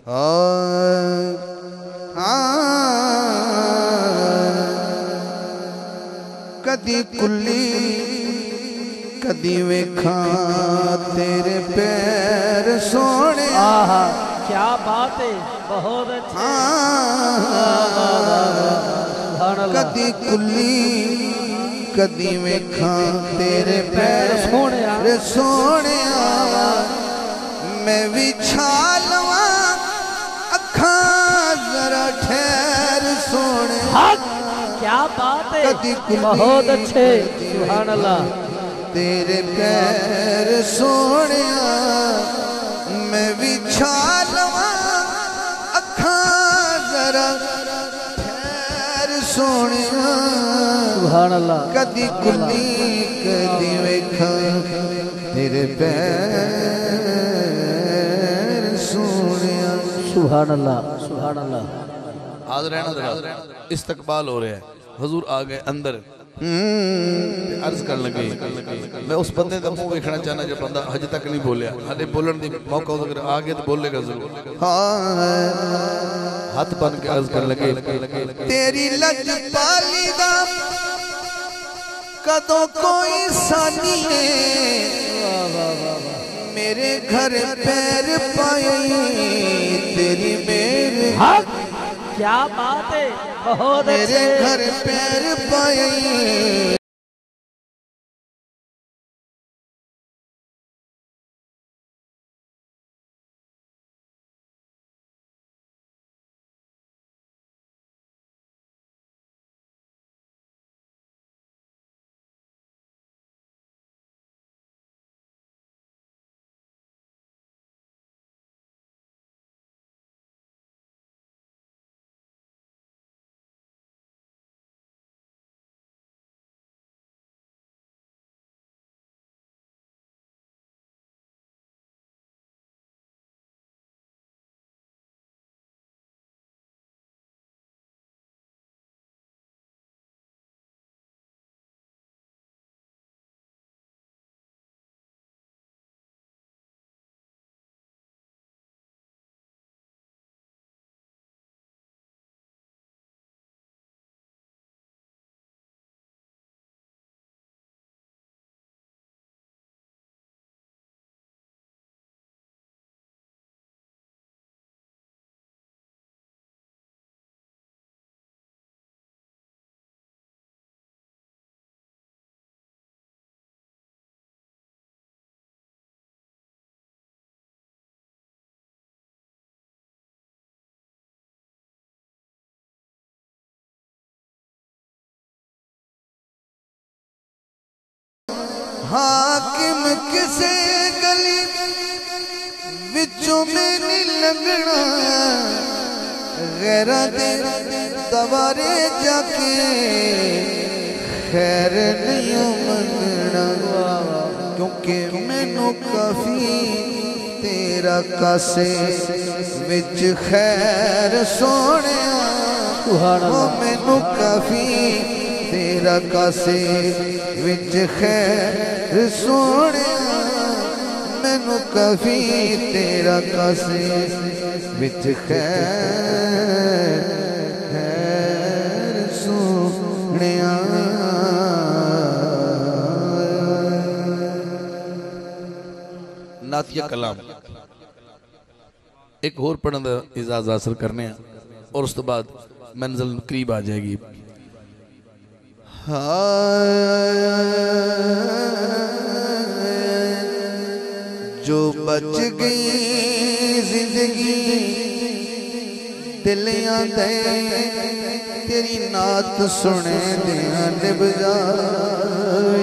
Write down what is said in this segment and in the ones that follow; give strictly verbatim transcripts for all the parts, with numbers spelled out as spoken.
कदी कुली कदी वेखा तेरे पैर सोने। आहा क्या बात है, बहुत अच्छा। कदी कुली कदी वेखा तेरे पैर सोने सोने। मैं भी छालवा अखा जरा ठहर सोने। क्या बात है, बहुत अच्छे, सुभान अल्लाह। तेरे पैर सोने मैं भी छालवा अखा जरा ठहर सोने। सुभान अल्लाह। कदी कुली कदी वेखा तेरे पैर सोने। सुभान अल्लाह, सुभान अल्लाह। हाज़िर रहना जरा, इस्तकबाल हो रहा है। हुजूर आ गए अंदर, अर्ज कर लगे मैं उस बंदे का मुंह देखना चाहना जो बंदा हज तक नहीं बोलिया, हले बोलन दी मौका अगर आ गया तो बोलेगा जरूर। हाथ बन के अर्ज कर लगे तेरी लजपाली दा कदों कोई सानी है, मेरे घर पैर पाए तेरी मेरे। क्या बात है, बहुत मेरे घर पैर पाए। हाकिम किसे गली विचों में नहीं लगना, गैरा दे दवारे जाके खैर नहीं मंगना। क्योंकि मैनू काफी तेरा कासे विच खैर सोने। मैनू काफी तेरा कासे विच खैर सोने। मैनू काफी तेरा कासे विच खैर सोने। नातिया कलाम एक होर पढ़ने का इजाज़त हासिल करने और उस तो बाद मंजिल करीब आ जाएगी। जो बच गई जिंदगी दिलियां दे तेरी नात सुने दियां निभ जाए।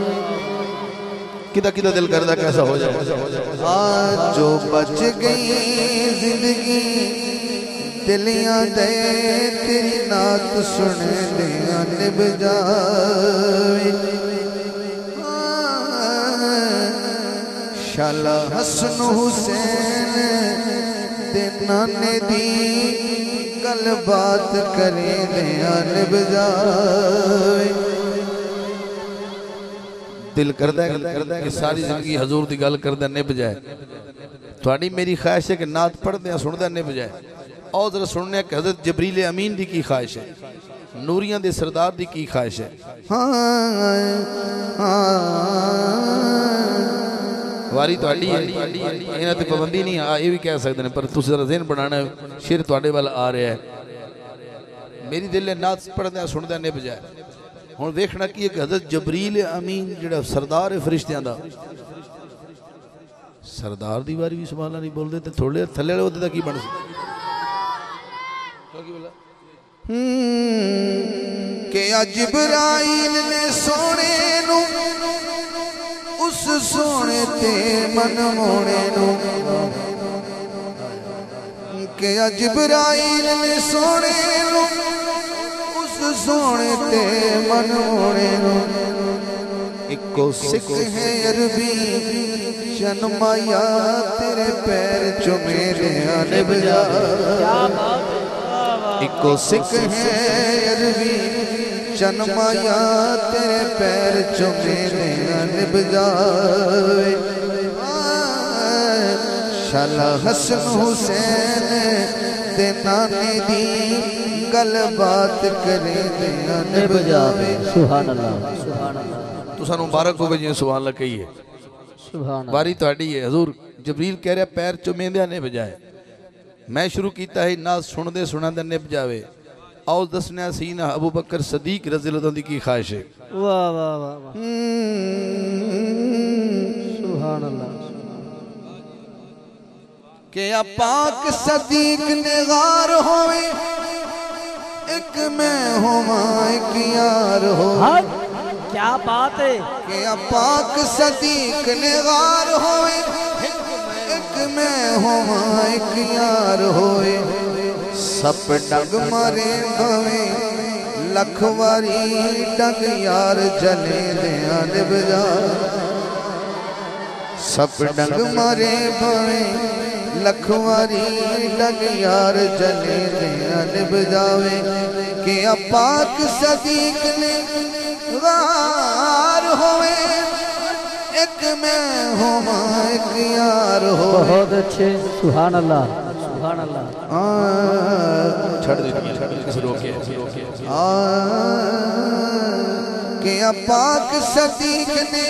किदा किदा दिल करदा कैसा हो जाए। आज जो बच गई जिंदगी दिलियां दे तेरी नात सुने दियां निभ जाए। शाला हसन हुसैन दे नाने दी गल बात करे दियां निभ जाए। दिल करदा है कि सारी जिंदगी हजूर दी गल करदा निभ जाए। थोड़ी मेरी ख्वाहिश है कि नात पढ़दे सुनदे ने बजाए और जरा सुनने कि हज़रत जबरील अमीन दी की ख्वाहिश है, नूरियां दे सरदार दी की ख्वाहिश है। वारी थोड़ी है, इन्हां ते पाबंदी नहीं आ, ये भी कह सकते हैं, पर तुसीं जरा ज़हन बनाना शेर तुहाडे वाल आ रहा है। मेरी दिल है नात पढ़दे सुनदे ने बजाए। हुण देखना कि एक हज़रत जबरील अमीन जिहड़ा सरदार है फरिश्तियां दा, सरदार दी वारी भी सुभान अल्लाह नहीं बोलते तो थोड़े थल्ले वाले ओहदे दा की बन सकदा के जिब्राइल ने सोने नू उस सोने ते मन मोने नू, के जिब्राइल ने सोने नू उस सोने ते मन मोने नू। इको सिख है अरबी शर्माया तेरे पैर चुमे ने बजा। इको सिख है अरबी शर्माया तेरे पैर चुमे ने बजावे। शाला हसन हुसैन ते नाने दी गल बात करे ने बजावे। सुभान अल्लाह सुभान अल्लाह। तुसां मुबारक होवे जिवें सुभान अल्लाह कहिए। सुभान वारी तुहाडी है। हजूर जबरील कह रहा पैर चुमेंदे ने बजाए। मैं शुरू किया है ना सुनते सुनाते निभ जावे। आओ दसना सी ना अबू बकर सदीक रज़ी अल्लाह अन्हु की ख्वाहिश है। वाह वाह वाह वाह सुभान अल्लाह। के पाक सदीक निगार होवे एक मैं होवा एक यार हो। हाँ क्या बात है। के पाक सदीक निगार होवे एक मैं होवा एक यार होए। सप डग मारे भवे लखवारी डग यार जले दिया निभजा। सप डग मारे भवे लखवारी डग यार जले दिया निभजावे। के पाक सदीक ने गार होवे एक मैं होवा एक यार हो। बहुत अच्छे सुभान अल्लाह सुभान अल्लाह। छड़ दी किसी रोके के पाक सदीक ने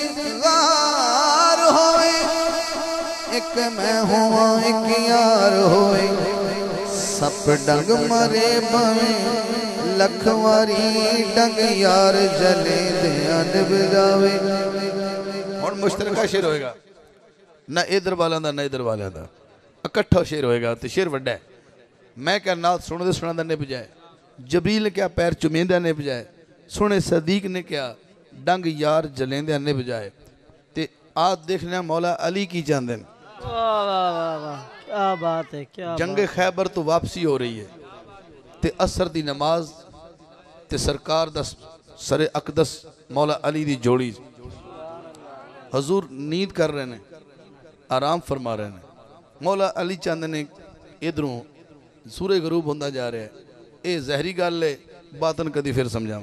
गार होवे एक मैं होवा एक यार होवे। सप डंग मरे बवे लखवारी डंग यार जले दिया निभ जावे। और मुश्तरका शेर होएगा ना इधर वालों का ना इधर वालों का, इकट्ठा शेर होएगा तो शेर वड्डा है। मैं क्या नात सुनते सुना ने बजाए। जबरील ने क्या पैर चुमेंदे ने बजाए। सुने सदीक ने क्या डंग यार जलेंदे ने बजाए। ते आज देखने मौला अली की चाहते हैं। वाह वाह वाह वाह क्या बात है क्या जंगे खैबर तो वापसी हो रही है ते असर दी नमाज ते सरकार दा सरे अकदस मौला अली दी जोड़ी हजूर नींद कर रहे हैं, आराम फरमा रहे हैं। मौला अली चंद ने इधरों सूरज गरूब होंदा जा रहा है। ये जहरी गल है, बातन कदी फिर समझावा।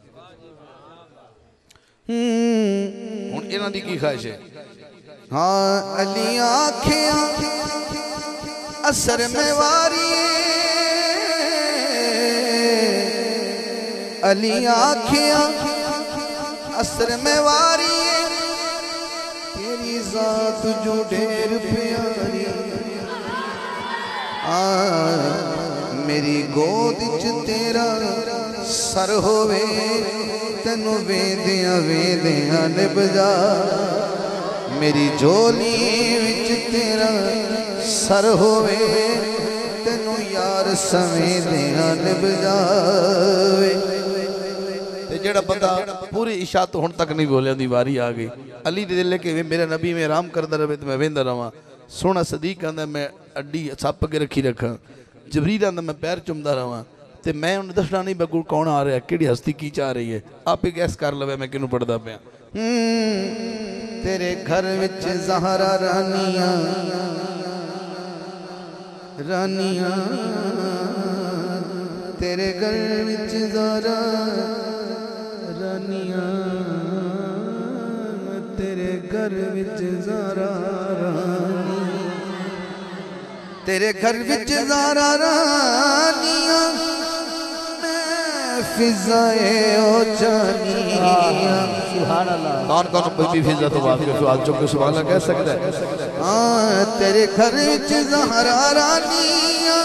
हुण इन्हां दी की ख्वाहिश है। हाँ अली आँखें असर में वारी अली आँखें असर में वारी तेरी जात जो ढेर प्यारी। आ मेरी गोद च तेरा सर होवे तेनू वेंदिया वेंदिया निभजा। मेरी झोली विच तेरा सर होवे तेनू यार सवेंदिया निभजावे। ते जेड़ा बंदा पूरी इशा तो हुण तक नहीं बोलिया दी वारी आ गई। अली दे दिल के मेरा नबी में आराम करदा रहे तो मैं वेंदा रवां। सोना सदीक आंदा मैं अड्डी सप के रखी रखा। जबरील आंदा मैं पैर चुमदा रवां ते मैं उन्हें दसना नहीं बगुल कौन आ रहा है किहड़ी हस्ती की चाह रही है। आप ही गैस कर लवे मैं किनू पढ़दा पिया। तेरे घर विच ज़हरा रानिया रानिया तेरे घर विच ज़हरा रानिया तेरे घर विच ज़हरा रानिया। तेरे घर विच ज़ारा रानियां फिजाए ओ जानियां। सुभान अल्लाह। कौन कौन बीबी फिजा तो बात के सवाल चुप के सुभान अल्लाह कह सकता है? हाँ तेरे घर विच ज़ारा रानियां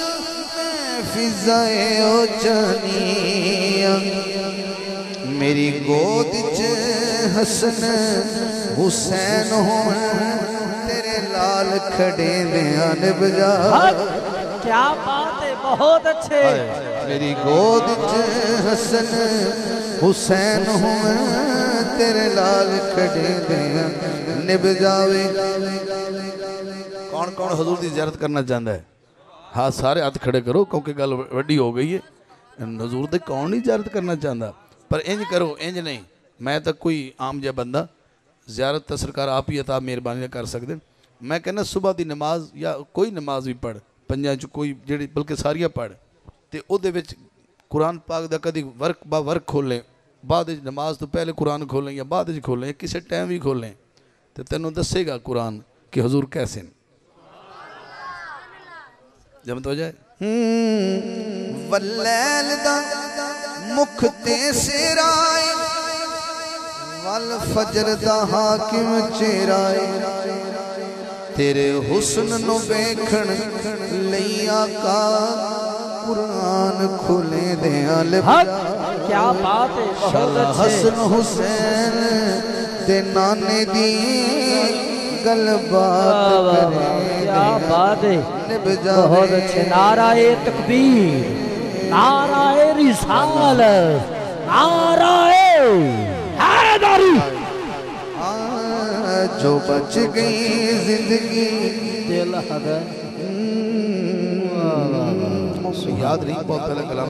फिजाए ओ जानियां। मेरी गोद च हसन हुसैन होन तेरे लाल खड़े ध्यान बजा। क्या बात है, बहुत अच्छे। मेरी गोद च हसन हुसैन होन तेरे लाल खड़े ध्यान निभ जावे। कौन कौन हजूर की ज़ियारत करना चाहता है? हाँ सारे हाथ खड़े करो क्योंकि गल वड्डी हो गई है। हजूर दे कौन नहीं ज़ियारत करना चाहता? पर इंज करो, इंज नहीं, मैं तो कोई आम जहा बंदा ज़ियारत तो सरकार आप ही अता मेहरबानी कर सकते। मैं कहना सुबह की नमाज या कोई नमाज भी पढ़ पंजां च कोई जी बल्कि सारिया पढ़ तो उहदे विच कुरान पाक का कभी वर्क बा वर्क खोलें, बाद नमाज तो पहले कुरान खोलें या बाद खोलें, किसी टाइम भी खोलें तो तेनों दसेगा कुरान कि हजूर कैसे न। जमत हो जाए। वलैल दा मुख ते सिराए वल फजर दा हाकिम चेराए। तेरे हुस्न नु वेखण लई आका कुरान खोले दे अल। क्या बात है, बहुत अच्छे। हसन हुसैन ते नाने दी गल बात करे। क्या बात है, बहुत अच्छे। नाराए तकबीर, नाराए रिसालत, नाराए हैदरी। जो बच गई जिंदगी दिल हद याद नहीं बहुत पहले कलाम